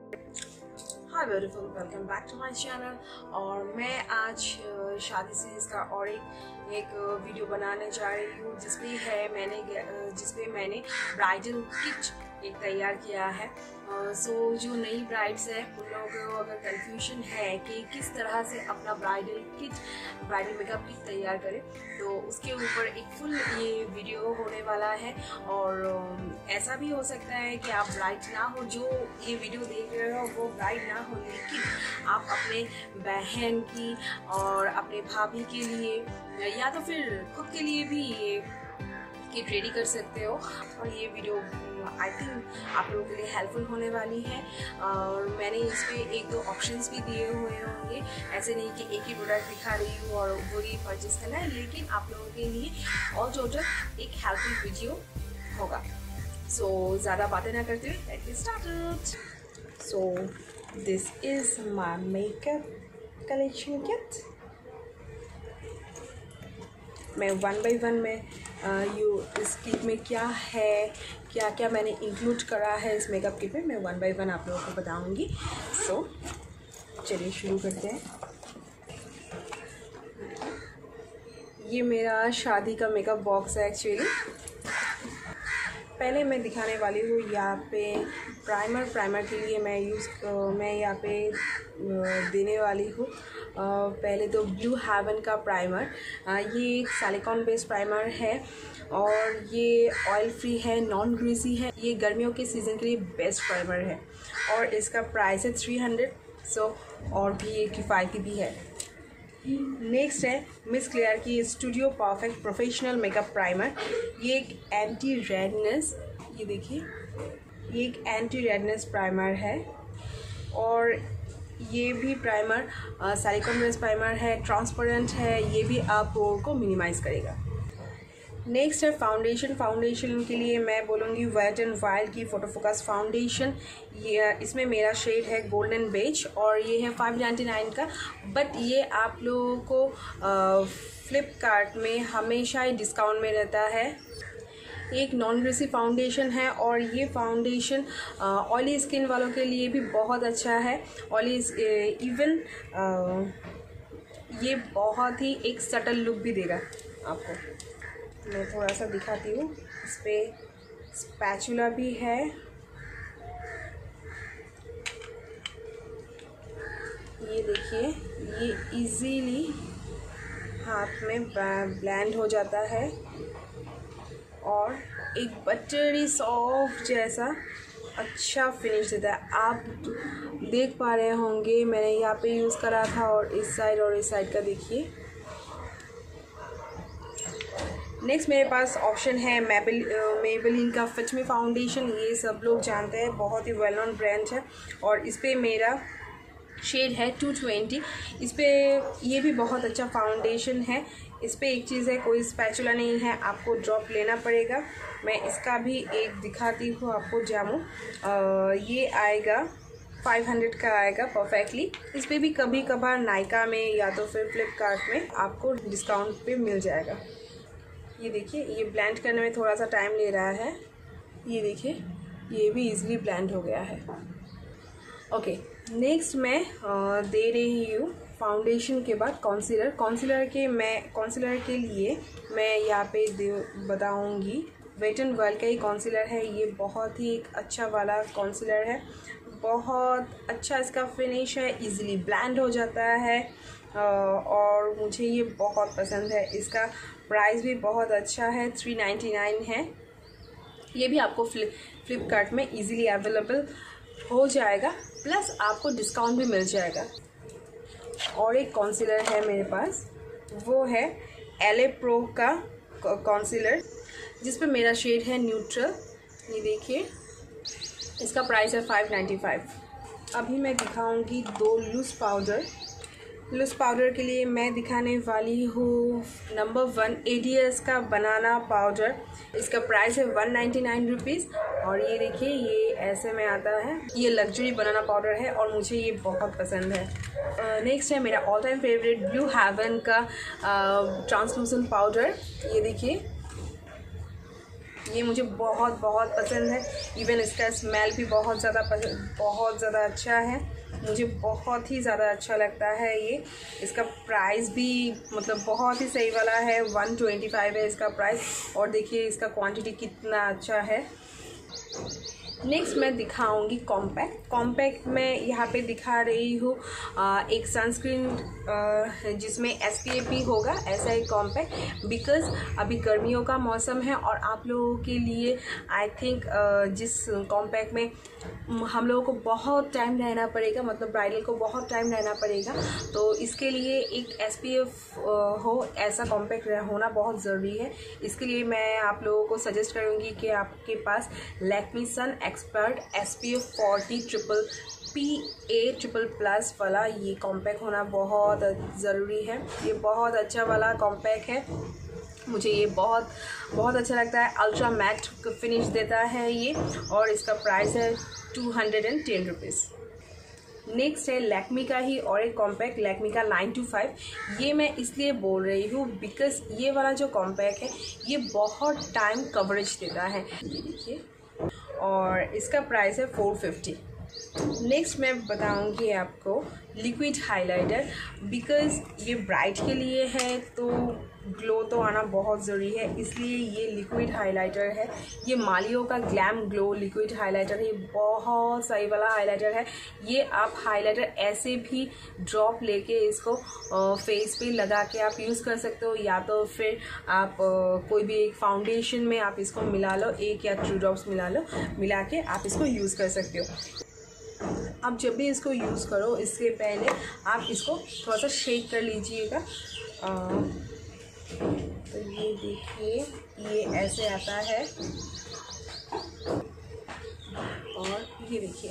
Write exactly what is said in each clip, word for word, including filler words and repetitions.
Hi beautiful, welcome back to my channel. और मैं आज शादी से इसका और एक एक वीडियो बनाने जा रही हूँ जिसमें है मैंने जिसमें मैंने ब्राइडल किट एक तैयार किया है। सो uh, so, जो नई ब्राइड्स है उन लोगों को अगर कंफ्यूजन है कि किस तरह से अपना bridal kit bridal makeup kit तैयार करें, तो उसके ऊपर एक फुल ये वीडियो होने वाला है। और uh, ऐसा भी हो सकता है कि आप ब्राइड ना हो, जो ये वीडियो देख रहे हो वो ब्राइड ना हो, लेकिन आप अपने बहन की और अपने भाभी के लिए या तो फिर खुद के लिए भी ये किट रेडी कर सकते हो। और ये वीडियो आई थिंक आप लोगों के लिए हेल्पफुल होने वाली है। और मैंने इस पर एक दो ऑप्शंस भी दिए हुए होंगे, ऐसे नहीं कि एक ही प्रोडक्ट दिखा रही हूँ और वो ही परचेज करना है, लेकिन आप लोगों के लिए ऑल टोटल एक हेल्पफुल वीडियो होगा। सो so, ज़्यादा बातें ना करते हुए let's get started. So this is my makeup collection kit. मैं वन बाय वन में यू इस किट में क्या है, क्या क्या मैंने इंक्लूड करा है इस मेकअप किट में, मैं वन बाय वन आप लोगों को बताऊंगी। सो so, चलिए शुरू करते हैं। ये मेरा शादी का मेकअप बॉक्स है एक्चुअली। पहले मैं दिखाने वाली हूँ यहाँ पे प्राइमर प्राइमर के लिए मैं यूज़ मैं यहाँ पे देने वाली हूँ। पहले तो ब्लू हेवन का प्राइमर, ये एक सिलिकॉन बेस्ड प्राइमर है और ये ऑयल फ्री है, नॉन ग्रीसी है। ये गर्मियों के सीज़न के लिए बेस्ट प्राइमर है और इसका प्राइस है थ्री हंड्रेड। सो और भी ये किफ़ायती भी है। नेक्स्ट है मिस क्लेयर की studio perfect professional makeup primer. ये एक एंटी रेडनेस, ये देखिए, ये एक एंटी रेडनेस प्राइमर है और ये भी प्राइमर सिलिकॉन बेस्ड प्राइमर है, ट्रांसपेरेंट है, ये भी आप पोर को मिनिमाइज़ करेगा। नेक्स्ट है फाउंडेशन। फाउंडेशन के लिए मैं बोलूँगी वेट एंड वाइल्ड की फोटो फोकस फाउंडेशन। ये इसमें मेरा शेड है गोल्डन बेज और ये है फाइव नाइन्टी नाइन का, बट ये आप लोगों को फ्लिपकार्ट में हमेशा ही डिस्काउंट में रहता है। एक नॉन ग्रीसी फाउंडेशन है और ये फाउंडेशन ऑयली स्किन वालों के लिए भी बहुत अच्छा है। ऑयली इवन ये बहुत ही एक सटल लुक भी देगा आपको। मैं थोड़ा सा दिखाती हूँ। इस पर स्पैचुला भी है, ये देखिए, ये इजीली हाथ में ब्लेंड हो जाता है और एक बटरी सॉफ्ट जैसा अच्छा फिनिश देता है। आप देख पा रहे होंगे मैंने यहाँ पे यूज़ करा था और इस साइड और इस साइड का देखिए। नेक्स्ट मेरे पास ऑप्शन है मेबल मेबलिन का फिट मी फाउंडेशन। ये सब लोग जानते हैं, बहुत ही वेल नोन ब्रांड है और इस पर मेरा शेड है टू ट्वेंटी। इस पर ये भी बहुत अच्छा फाउंडेशन है। इस पर एक चीज़ है, कोई स्पैचुला नहीं है, आपको ड्रॉप लेना पड़ेगा। मैं इसका भी एक दिखाती हूँ आपको जामू। ये आएगा फाइव हंड्रेड का आएगा परफेक्टली। इस पर भी कभी कभार नायका में या तो फिर फ्लिपकार्ट में आपको डिस्काउंट पे मिल जाएगा। ये देखिए, ये ब्लेंड करने में थोड़ा सा टाइम ले रहा है। ये देखिए, ये भी इजीली ब्लेंड हो गया है। ओके, नेक्स्ट मैं आ, दे रही हूँ फाउंडेशन के बाद कॉन्सीलर। कॉन्सीलर के मैं कॉन्सीलर के लिए मैं यहाँ पे बताऊँगी वेट एंड वाइल्ड का ही कॉन्सीलर है। ये बहुत ही एक अच्छा वाला कॉन्सीलर है, बहुत अच्छा इसका फिनिश है, इजीली ब्लेंड हो जाता है और मुझे ये बहुत पसंद है। इसका प्राइस भी बहुत अच्छा है, थ्री नाइन्टी नाइन है। ये भी आपको फ्लिप फ्लिपकार्ट में इजीली अवेलेबल हो जाएगा, प्लस आपको डिस्काउंट भी मिल जाएगा। और एक कॉन्सीलर है मेरे पास, वो है एल ए प्रो का कॉन्सीलर, जिस पे मेरा शेड है न्यूट्रल। ये देखिए, इसका प्राइस है फाइव नाइन्टी फाइव। अभी मैं दिखाऊंगी दो लूज पाउडर। लूज पाउडर के लिए मैं दिखाने वाली हूँ number one A D S का बनाना पाउडर। इसका प्राइस है वन नाइन्टी नाइन रुपीज़ और ये देखिए, ये ऐसे में आता है। ये लग्जरी बनाना पाउडर है और मुझे ये बहुत पसंद है। नेक्स्ट uh, है मेरा all time favourite Blue Heaven का ट्रांसलूसेंट पाउडर। ये देखिए, ये मुझे बहुत बहुत पसंद है। इवन इसका स्मेल भी बहुत ज़्यादा पसंद बहुत ज़्यादा अच्छा है, मुझे बहुत ही ज़्यादा अच्छा लगता है ये। इसका प्राइस भी मतलब बहुत ही सही वाला है, वन ट्वेंटी फाइव है इसका प्राइस। और देखिए इसका क्वांटिटी कितना अच्छा है। नेक्स्ट मैं दिखाऊंगी कॉम्पैक्ट। कॉम्पैक्ट में यहाँ पे दिखा रही हूँ एक सनस्क्रीन जिसमें एस पी एफ भी होगा, ऐसा एक कॉम्पैक्ट। बिकॉज़ अभी गर्मियों का मौसम है और आप लोगों के लिए आई थिंक जिस कॉम्पैक्ट में हम लोगों को बहुत टाइम रहना पड़ेगा, मतलब ब्राइडल को बहुत टाइम रहना पड़ेगा, तो इसके लिए एक एस पी एफ हो ऐसा कॉम्पैक्ट होना बहुत ज़रूरी है। इसके लिए मैं आप लोगों को सजेस्ट करूँगी कि आपके पास Lakme sun expert S P F forty triple P A triple plus वाला ये कॉम्पैक्ट होना बहुत ज़रूरी है। ये बहुत अच्छा वाला कॉम्पैक्ट है, मुझे ये बहुत बहुत अच्छा लगता है। अल्ट्रा मैट फिनिश देता है ये, और इसका प्राइस है two hundred and ten rupees. Next है लैक्मी का ही और एक कॉम्पैक्ट, लैक्मी का नाइन टू फाइव। ये मैं इसलिए बोल रही हूँ बिकॉज ये वाला जो कॉम्पैक्ट है ये बहुत टाइम कवरेज देता है, ये देखिए, और इसका प्राइस है फोर फिफ्टी। नेक्स्ट मैं बताऊंगी आपको लिक्विड हाइलाइटर। बिकॉज़ ये ब्राइट के लिए है तो ग्लो तो आना बहुत ज़रूरी है, इसलिए ये लिक्विड हाइलाइटर है। ये मालियो का ग्लैम ग्लो लिक्विड हाइलाइटर है, ये बहुत सही वाला हाइलाइटर है। ये आप हाइलाइटर ऐसे भी ड्रॉप लेके इसको फेस पे लगा के आप यूज़ कर सकते हो, या तो फिर आप आ, कोई भी एक फाउंडेशन में आप इसको मिला लो, एक या टू ड्रॉप्स मिला लो, मिला के आप इसको यूज़ कर सकते हो। आप जब भी इसको यूज़ करो इसके पहले आप इसको थोड़ा सा शेक कर लीजिएगा। तो ये देखिए ये ऐसे आता है, और ये देखिए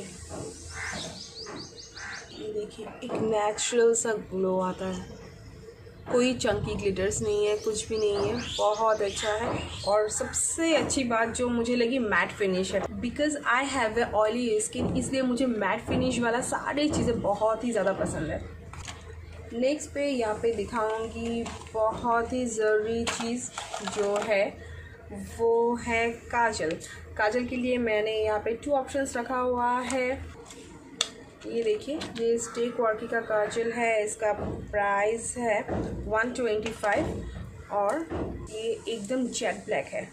ये देखिए एक नेचुरल सा ग्लो आता है, कोई चंकी ग्लिटर्स नहीं है, कुछ भी नहीं है, बहुत अच्छा है। और सबसे अच्छी बात जो मुझे लगी मैट फिनिश है। Because I have a oily skin, इसलिए मुझे मैट फिनिश वाला सारी चीज़ें बहुत ही ज़्यादा पसंद है। नेक्स्ट पे यहाँ पे दिखाऊंगी बहुत ही ज़रूरी चीज़ जो है वो है काजल। काजल के लिए मैंने यहाँ पे टू ऑप्शंस रखा हुआ है। ये देखिए ये स्टेक वर्की का काजल है, इसका प्राइस है वन ट्वेंटी फाइव, और ये एकदम जेट ब्लैक है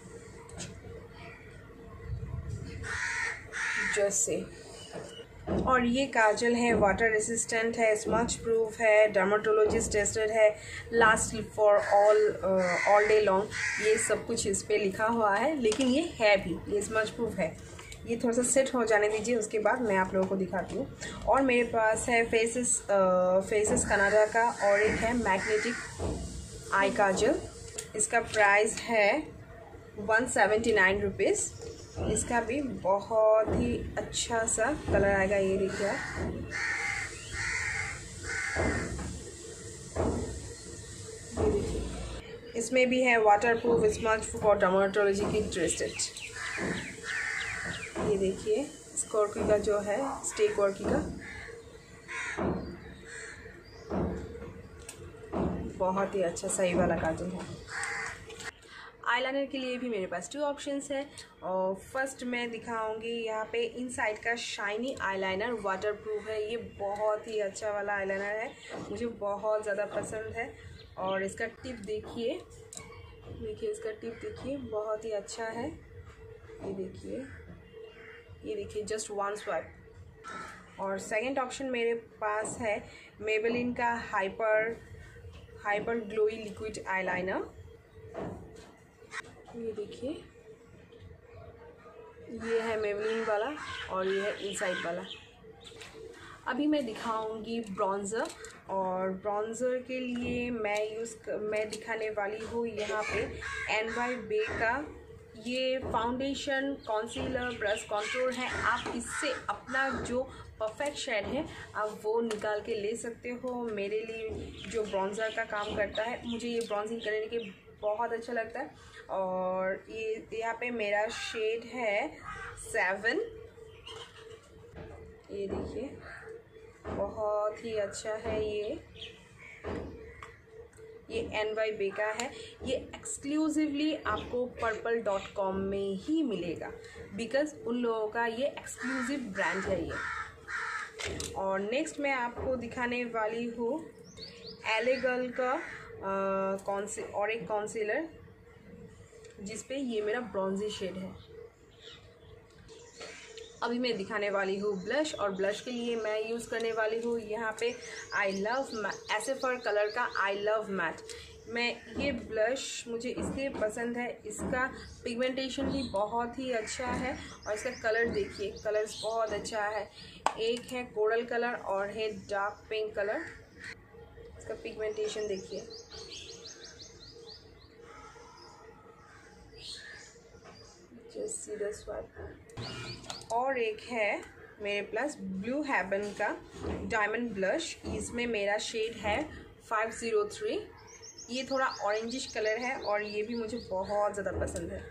जैसे। और ये काजल है वाटर रेसिस्टेंट है, स्मच प्रूफ है, डर्माटोलॉजिस्ट टेस्टेड है, last for all all day long, ये सब कुछ इस पर लिखा हुआ है। लेकिन ये है भी, ये स्मच प्रूफ है। ये थोड़ा सा सेट हो जाने दीजिए, उसके बाद मैं आप लोगों को दिखाती हूँ। और मेरे पास है फेसेस फेसेस कनाडा का, और एक है मैग्नेटिक आई काजल। इसका प्राइस है वन सेवेंटी नाइन रुपीज़। इसका भी बहुत ही अच्छा सा कलर आएगा, ये देखिए ये देखिए इसमें भी है वाटर प्रूफ, स्मच प्रूफ और डर्माटोलॉजी की ट्रेस्टेड। ये देखिए स्कॉर्की का जो है स्टेक वर्की का, बहुत ही अच्छा सही वाला काजल है। आईलाइनर के लिए भी मेरे पास टू ऑप्शंस है, और फर्स्ट मैं दिखाऊंगी यहाँ पे इनसाइड का शाइनी आईलाइनर, वाटरप्रूफ है। ये बहुत ही अच्छा वाला आईलाइनर है, मुझे बहुत ज़्यादा पसंद है। और इसका टिप देखिए, देखिए इसका टिप देखिए बहुत ही अच्छा है। ये देखिए ये देखिए जस्ट वन स्वाइप। और सेकंड ऑप्शन मेरे पास है मेबेलिन का hyper hyper glowy liquid eyeliner. ये देखिए ये है मेबेलिन वाला, और ये है इनसाइड वाला। अभी मैं दिखाऊंगी ब्रॉन्ज़र, और ब्रॉन्ज़र के लिए मैं यूज़ मैं दिखाने वाली हूँ यहाँ पे एन वाई बे का ये फाउंडेशन, कॉन्सीलर, ब्रश कॉन्टूर है। आप इससे अपना जो परफेक्ट शेड है आप वो निकाल के ले सकते हो। मेरे लिए जो ब्रॉन्ज़र का काम करता है, मुझे ये ब्रॉन्जिंग करने के बहुत अच्छा लगता है। और ये यहाँ पे मेरा शेड है सेवन, ये देखिए बहुत ही अच्छा है। ये ये एन वाई बे का है। ये एक्सक्लूसिवली आपको पर्पल डॉट कॉम में ही मिलेगा, बिकॉज उन लोगों का ये एक्सक्लूसिव ब्रांड है ये। और नेक्स्ट मैं आपको दिखाने वाली हूँ एले गर्ल का कौन और एक कॉन्सीलर, जिसपे ये मेरा ब्रॉन्जी शेड है। अभी मैं दिखाने वाली हूँ ब्लश, और ब्लश के लिए मैं यूज़ करने वाली हूँ यहाँ पे आई लव ऐसे फर कलर का आई लव मैट। मैं ये ब्लश मुझे इसलिए पसंद है, इसका पिगमेंटेशन भी बहुत ही अच्छा है और इसका कलर देखिए, कलर्स बहुत अच्छा है। एक है कोरल कलर और है डार्क पिंक कलर। इसका पिगमेंटेशन देखिए, जस्ट सी द स्वाइप। और एक है मेरे पास ब्लू हेवन का डायमंड ब्लश, इसमें मेरा शेड है फाइव ज़ीरो थ्री। ये थोड़ा ऑरेंजिश कलर है और ये भी मुझे बहुत ज़्यादा पसंद है।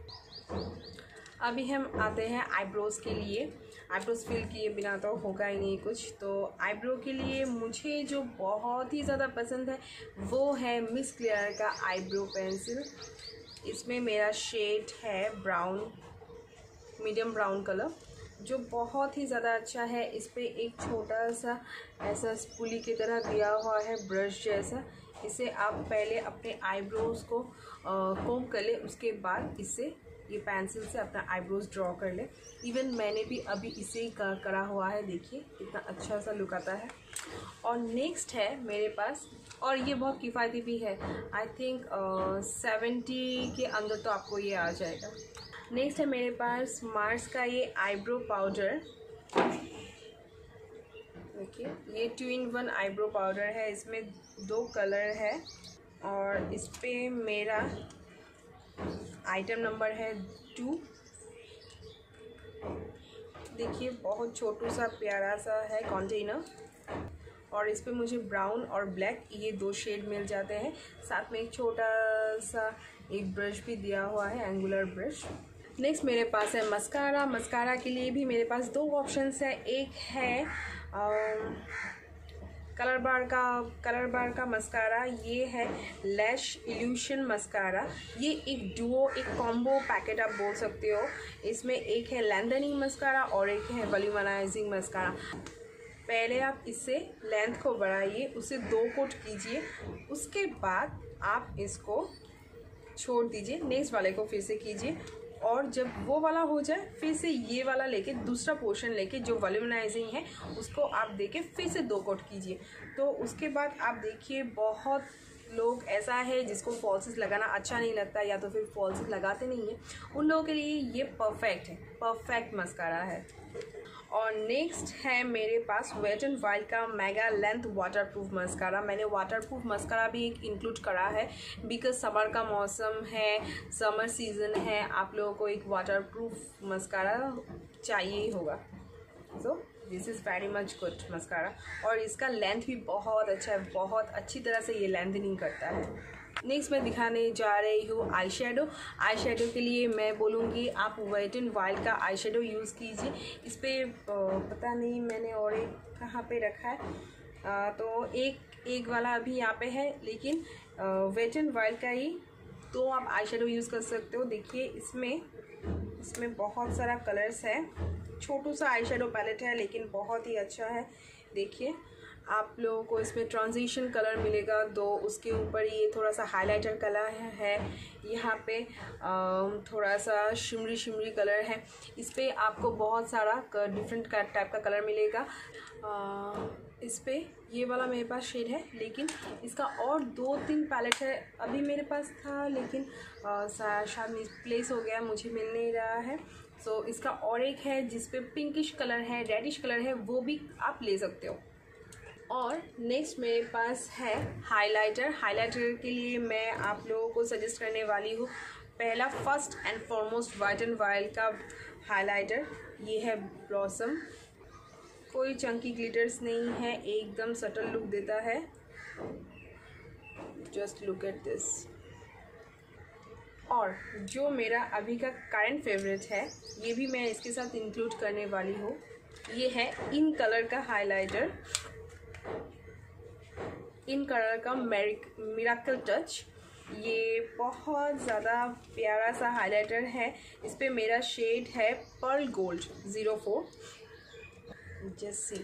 अभी हम आते हैं आईब्रोज़ के लिए। आईब्रोज़ फिल किए बिना तो होगा ही नहीं कुछ, तो आईब्रो के लिए मुझे जो बहुत ही ज़्यादा पसंद है वो है मिस क्लियर का आईब्रो पेंसिल। इसमें मेरा शेड है ब्राउन, मीडियम ब्राउन कलर, जो बहुत ही ज़्यादा अच्छा है। इस पर एक छोटा सा ऐसा स्पूली की तरह दिया हुआ है, ब्रश जैसा। इसे आप पहले अपने आईब्रोज़ को कोम कर ले, उसके बाद इससे ये पेंसिल से अपना आईब्रोज़ ड्रॉ कर ले। इवन मैंने भी अभी इसे ही करा हुआ है, देखिए कितना अच्छा सा लुक आता है। और नेक्स्ट है मेरे पास, और ये बहुत किफ़ायती भी है, आई थिंक सेवेंटी के अंदर तो आपको ये आ जाएगा। नेक्स्ट है मेरे पास मार्स का ये आईब्रो पाउडर। देखिए ये two in one eyebrow powder है, इसमें दो कलर है और इस पे मेरा आइटम नंबर है टू। देखिए बहुत छोटू सा प्यारा सा है कंटेनर, और इस पे मुझे ब्राउन और ब्लैक ये दो शेड मिल जाते हैं। साथ में एक छोटा सा एक ब्रश भी दिया हुआ है, एंगुलर ब्रश। नेक्स्ट मेरे पास है मस्कारा। मस्कारा के लिए भी मेरे पास दो ऑप्शंस है। एक है कलर बार का कलर बार का मस्कारा, ये है लैश इल्यूशन मस्कारा। ये एक डुओ, एक कॉम्बो पैकेट आप बोल सकते हो। इसमें एक है लेंथनिंग मस्कारा और एक है वॉल्यूमनाइजिंग मस्कारा। पहले आप इससे लेंथ को बढ़ाइए, उसे दो कोट कीजिए, उसके बाद आप इसको छोड़ दीजिए, नेक्स्ट वाले को फिर से कीजिए, और जब वो वाला हो जाए फिर से ये वाला लेके दूसरा पोर्शन लेके जो वॉल्यूमनाइजिंग है उसको आप देके फिर से दो कोट कीजिए। तो उसके बाद आप देखिए, बहुत लोग ऐसा है जिसको फॉल्सेस लगाना अच्छा नहीं लगता या तो फिर फॉल्सेस लगाते नहीं हैं, उन लोगों के लिए ये परफेक्ट है, परफेक्ट मस्कारा है। और नेक्स्ट है मेरे पास वेट एंड वाइल्ड का मेगा लेंथ वाटरप्रूफ मस्कारा। मैंने वाटरप्रूफ मस्कारा भी एक इंक्लूड करा है, बिकॉज समर का मौसम है, समर सीजन है, आप लोगों को एक वाटरप्रूफ मस्कारा चाहिए ही होगा। So this is very much good mascara, और इसका लेंथ भी बहुत अच्छा है, बहुत अच्छी तरह से ये लेंथनिंग करता है। नेक्स्ट मैं दिखाने जा रही हूँ आई शेडो। आई शेडो के लिए मैं बोलूँगी आप वेट एंड वाइल्ड का आई शेडो यूज़ कीजिए। इस पर पता नहीं मैंने और एक कहाँ पे रखा है, आ, तो एक एक वाला अभी यहाँ पे है, लेकिन वेट एंड वाइल्ड का ही तो आप आई शेडो यूज़ कर सकते हो। देखिए इसमें इसमें बहुत सारा कलर्स है, छोटू सा आई शेडो पैलेट है लेकिन बहुत ही अच्छा है। देखिए आप लोगों को इसमें ट्रांजिशन कलर मिलेगा दो, उसके ऊपर ये थोड़ा सा हाइलाइटर कलर है, यहाँ पे थोड़ा सा शिमरी शिमरी कलर है। इस पे आपको बहुत सारा डिफरेंट टाइप का कलर मिलेगा। आ, इस पे ये वाला मेरे पास शेड है, लेकिन इसका और दो तीन पैलेट है, अभी मेरे पास था लेकिन शायद मिसप्लेस हो गया, मुझे मिल नहीं रहा है। सो so, इसका और एक है जिस पे पिंकिश कलर है, रेडिश कलर है, वो भी आप ले सकते हो। और नेक्स्ट मेरे पास है हाइलाइटर। हाइलाइटर के लिए मैं आप लोगों को सजेस्ट करने वाली हूँ, पहला first and foremost wet and wild का हाइलाइटर, ये है ब्लॉसम। कोई चंकी ग्लिटर्स नहीं है, एकदम सटल लुक देता है। Just look at this. और जो मेरा अभी का करंट फेवरेट है, ये भी मैं इसके साथ इंक्लूड करने वाली हूँ, ये है इन कलर का हाइलाइटर। इन कलर का मिरेकल टच। ये बहुत ज़्यादा प्यारा सा हाइलाइटर है। इस पे मेरा शेड है pearl gold zero four. Just see.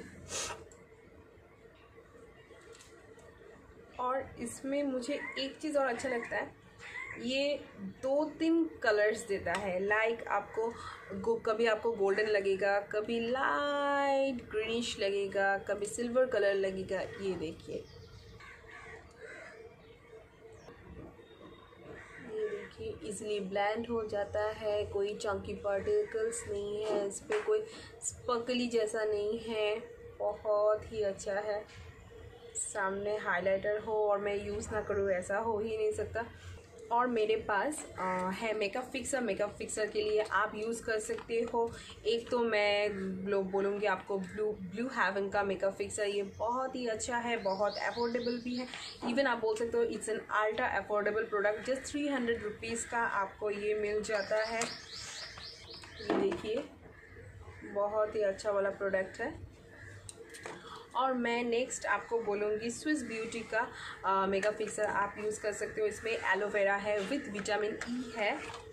और इसमें मुझे एक चीज़ और अच्छा लगता है, ये दो तीन कलर्स देता है। लाइक आपको कभी आपको गोल्डन लगेगा, कभी लाइट ग्रीनिश लगेगा, कभी सिल्वर कलर लगेगा। ये देखिए, ये देखिए इजीली ब्लेंड हो जाता है। कोई चंकी पार्टिकल्स नहीं है इस पर, कोई स्पर्कली जैसा नहीं है। बहुत ही अच्छा है। सामने हाइलाइटर हो और मैं यूज़ ना करूँ ऐसा हो ही नहीं सकता। और मेरे पास आ, है मेकअप फिक्सर। मेकअप फिक्सर के लिए आप यूज़ कर सकते हो। एक तो मैं लोग बोलूँगी आपको ब्लू ब्लू हेवन का मेकअप फिक्सर। ये बहुत ही अच्छा है, बहुत अफोर्डेबल भी है। इवन आप बोल सकते हो it's an ultra affordable product. Just three hundred rupees का आपको ये मिल जाता है। ये देखिए, बहुत ही अच्छा वाला प्रोडक्ट है। और मैं नेक्स्ट आपको बोलूँगी स्विस ब्यूटी का मेकअप फिक्सर आप यूज़ कर सकते हो। इसमें एलोवेरा है विथ विटामिन ई है।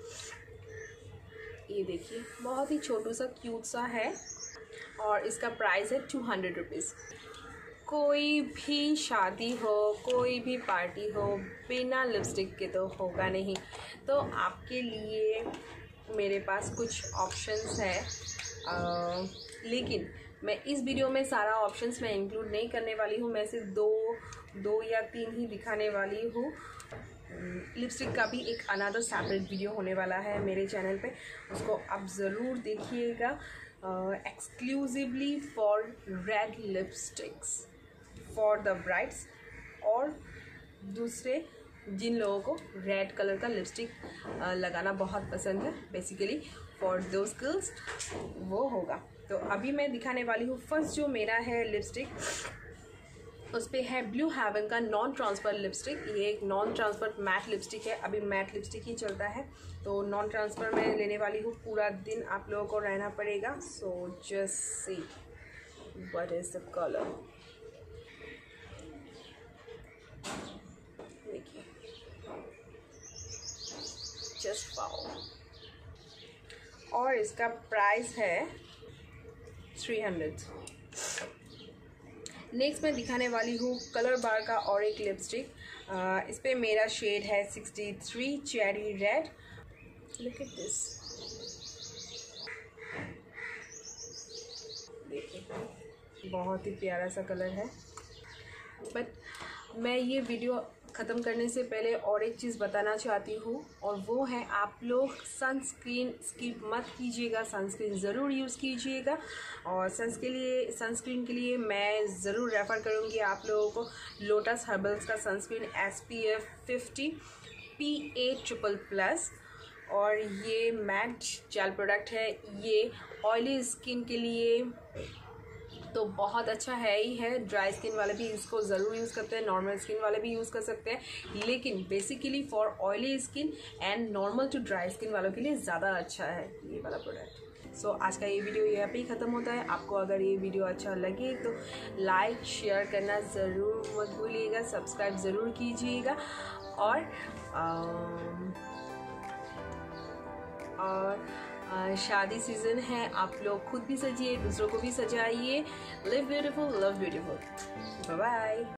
ये देखिए, बहुत ही छोटू सा क्यूट सा है और इसका प्राइस है टू हंड्रेड रुपीज़। कोई भी शादी हो, कोई भी पार्टी हो, बिना लिपस्टिक के तो होगा नहीं। तो आपके लिए मेरे पास कुछ ऑप्शंस है, आ, लेकिन मैं इस वीडियो में सारा ऑप्शंस मैं इंक्लूड नहीं करने वाली हूँ। मैं सिर्फ दो दो या तीन ही दिखाने वाली हूँ। लिपस्टिक का भी एक अनदर सेपरेट वीडियो होने वाला है मेरे चैनल पे, उसको आप ज़रूर देखिएगा। Exclusively for red lipsticks for the brides, और दूसरे जिन लोगों को रेड कलर का लिपस्टिक लगाना बहुत पसंद है, बेसिकली फॉर दोज गर्ल्स वो होगा। तो अभी मैं दिखाने वाली हूँ फर्स्ट जो मेरा है लिपस्टिक, उस पर है ब्लू हेवन का नॉन ट्रांसफर लिपस्टिक। ये एक नॉन ट्रांसफर मैट लिपस्टिक है। अभी मैट लिपस्टिक ही चलता है, तो नॉन ट्रांसफर मैं लेने वाली हूँ। पूरा दिन आप लोगों को रहना पड़ेगा। So just see what is the colour. देखिए, जस्ट वाओ। और इसका प्राइस है थ्री हंड्रेड। नेक्स्ट मैं दिखाने वाली हूँ कलर बार का और एक लिपस्टिक। इस पे मेरा शेड है sixty three cherry red. Look at this, देखिए बहुत ही प्यारा सा कलर है। बट मैं ये वीडियो ख़त्म करने से पहले और एक चीज़ बताना चाहती हूँ, और वो है आप लोग सनस्क्रीन स्किप मत कीजिएगा। सनस्क्रीन ज़रूर यूज़ कीजिएगा। और सन्स के लिए सनस्क्रीन के लिए मैं ज़रूर रेफ़र करूँगी आप लोगों को लोटस हर्बल्स का sunscreen S P F fifty P A triple plus. और ये मैट जेल प्रोडक्ट है। ये ऑयली स्किन के लिए तो बहुत अच्छा है ही है। ड्राई स्किन वाले भी इसको ज़रूर यूज़ करते हैं, नॉर्मल स्किन वाले भी यूज़ कर सकते हैं, लेकिन basically for oily skin and normal to dry skin वालों के लिए ज़्यादा अच्छा है ये वाला प्रोडक्ट। सो so, आज का ये वीडियो यहाँ पे ही ख़त्म होता है। आपको अगर ये वीडियो अच्छा लगे तो लाइक शेयर करना ज़रूर मत भूलिएगा, सब्सक्राइब ज़रूर कीजिएगा। और आम, और आ, शादी सीजन है, आप लोग खुद भी सजिए, दूसरों को भी सजाइए। Live beautiful, love beautiful. Bye bye.